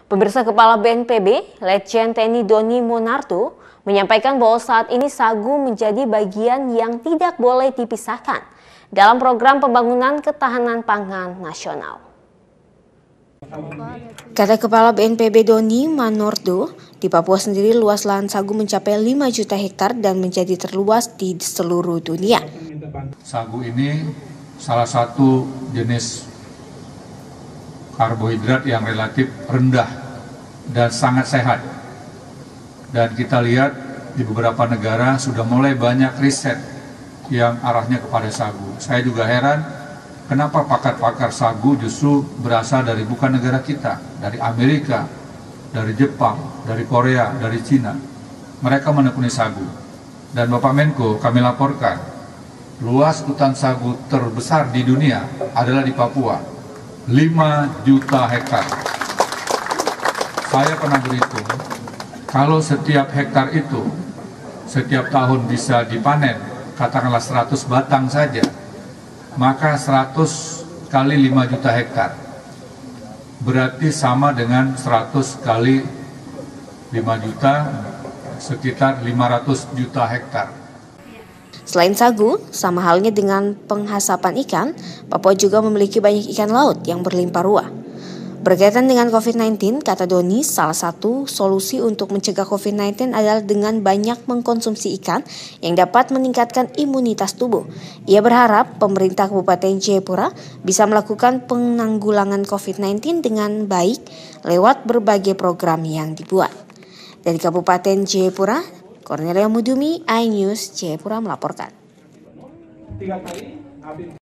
Pemirsa, Kepala BNPB, Letjen TNI Doni Monardo, menyampaikan bahwa saat ini sagu menjadi bagian yang tidak boleh dipisahkan dalam program pembangunan ketahanan pangan nasional. Kata Kepala BNPB Doni Monardo, di Papua sendiri luas lahan sagu mencapai 5 juta hektar dan menjadi terluas di seluruh dunia. Sagu ini salah satu jenis karbohidrat yang relatif rendah dan sangat sehat. Dan kita lihat di beberapa negara sudah mulai banyak riset yang arahnya kepada sagu. Saya juga heran kenapa pakar-pakar sagu justru berasal dari bukan negara kita, dari Amerika, dari Jepang, dari Korea, dari Cina. Mereka menekuni sagu. Dan Bapak Menko, kami laporkan, luas hutan sagu terbesar di dunia adalah di Papua, 5 juta hektar. Saya pernah berhitung, kalau setiap hektar itu setiap tahun bisa dipanen, katakanlah 100 batang saja, maka 100 kali 5 juta hektar. Berarti sama dengan 100 kali 5 juta, sekitar 500 juta hektar. Selain sagu, sama halnya dengan penghasapan ikan, Papua juga memiliki banyak ikan laut yang berlimpah ruah. Berkaitan dengan COVID-19, kata Doni, salah satu solusi untuk mencegah COVID-19 adalah dengan banyak mengkonsumsi ikan yang dapat meningkatkan imunitas tubuh. Ia berharap pemerintah Kabupaten Jayapura bisa melakukan penanggulangan COVID-19 dengan baik lewat berbagai program yang dibuat. Dari Kabupaten Jayapura, Cornelia Mudumi, iNews Jayapura melaporkan.